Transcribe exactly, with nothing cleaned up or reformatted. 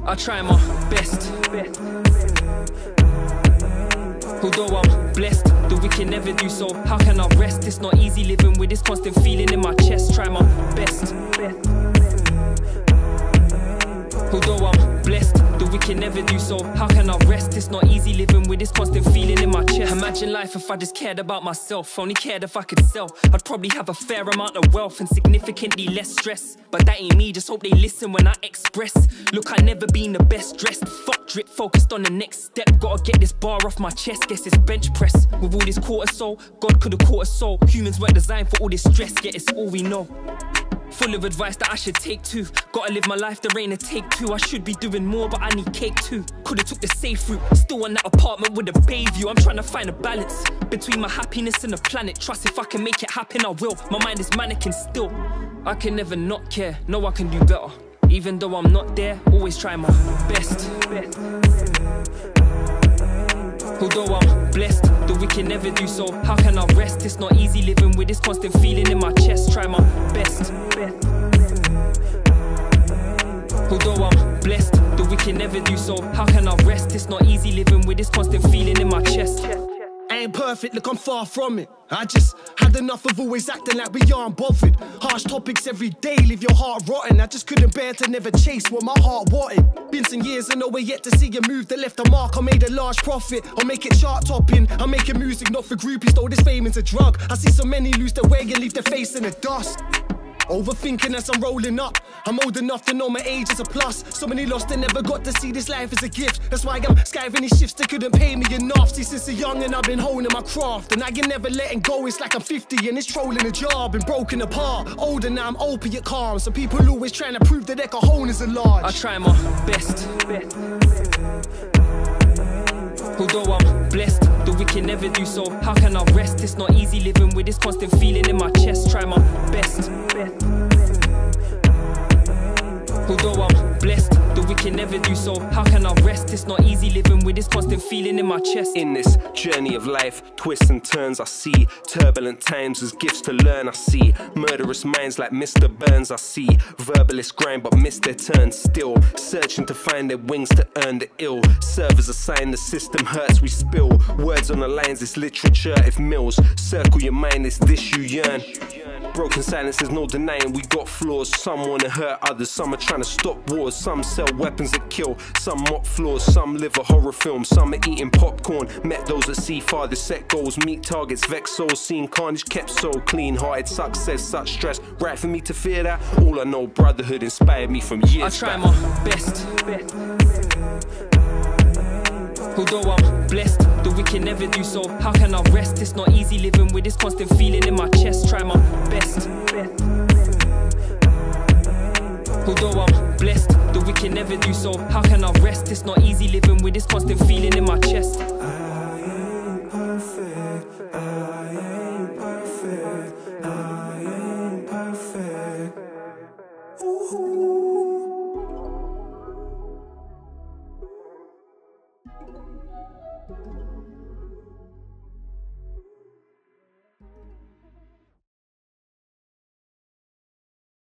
I try my best. Although I'm blessed, the wicked never do so. How can I rest? It's not easy living with this constant feeling in my chest. Try my best. Although I'm blessed, the wicked never do so. How can I rest? It's not easy living with this constant feeling in my chest. Imagine life if I just cared about myself, only cared if I could sell. I'd probably have a fair amount of wealth and significantly less stress. But that ain't me, just hope they listen when I express. Look, I never been the best dressed. Fuck drip, focused on the next step. Gotta get this bar off my chest, guess it's bench press. With all this cortisol, God could've caught us so. Humans weren't designed for all this stress, yet it's all we know. Full of advice that I should take too. Gotta live my life, there ain't a take two. I should be doing more, but I need cake too. Could've took the safe route, still on that apartment with a bay view. I'm trying to find a balance between my happiness and the planet. Trust if I can make it happen, I will. My mind is mannequin still. I can never not care, know I can do better. Even though I'm not there, always try my best. Although I'm blessed, the wicked never do so. How can I rest? It's not easy living with this constant feeling in my chest. Try my best. Although I'm blessed, the wicked never do so. How can I rest? It's not easy living with this constant feeling in my chest. I ain't perfect, look, I'm far from it. I just had enough of always acting like we aren't bothered. Harsh topics every day, leave your heart rotten. I just couldn't bear to never chase what my heart wanted. Been some years and nowhere yet to see a move that left a mark. I made a large profit, I'll make it chart topping. I'm making music not for groupies, though this fame is a drug. I see so many lose their way and leave their face in the dust. Overthinking as I'm rolling up. I'm old enough to know my age is a plus. So many lost and never got to see this life as a gift. That's why I'm skiving these shifts that couldn't pay me enough. See, since a young and I've been honing my craft, and I can never letting go. It's like I'm fifty and it's trolling a job and broken apart. Older now, I'm opiate calm. So people always trying to prove that their cojones are large. I try my best. Although I'm blessed, the wicked never do so. How can I rest? It's not easy living with this constant feeling in my chest. Try my best. Although I'm blessed, the wicked never do so. How can I rest? It's not easy living with this constant feeling in my chest. In this journey of life, twists and turns I see. Turbulent times as gifts to learn I see. Murderous minds like Mister Burns I see. Verbalists grind but miss their turn still. Searching to find their wings to earn the ill. Serve as a sign the system hurts we spill. Words on the lines, it's literature if mills. Circle your mind, it's this you yearn. Broken silence, there's no denying we got flaws. Some wanna hurt others, some are trying to stop wars. Some sell weapons that kill, some mock flaws. Some live a horror film, some are eating popcorn. Met those that see farther, set goals, meet targets, vex souls. Seen carnage kept so clean hearted, success, such stress. Right for me to fear that? All I know, brotherhood inspired me from years I try back. my best. Although I'm blessed, the wicked never do so. How can I rest? It's not easy living with this constant feeling in my chest. Try my best. Although I'm blessed, the wicked never do so. How can I rest? It's not easy living with this constant feeling in my chest. I ain't perfect, I ain't perfect, I ain't perfect. Ooh. Thank you.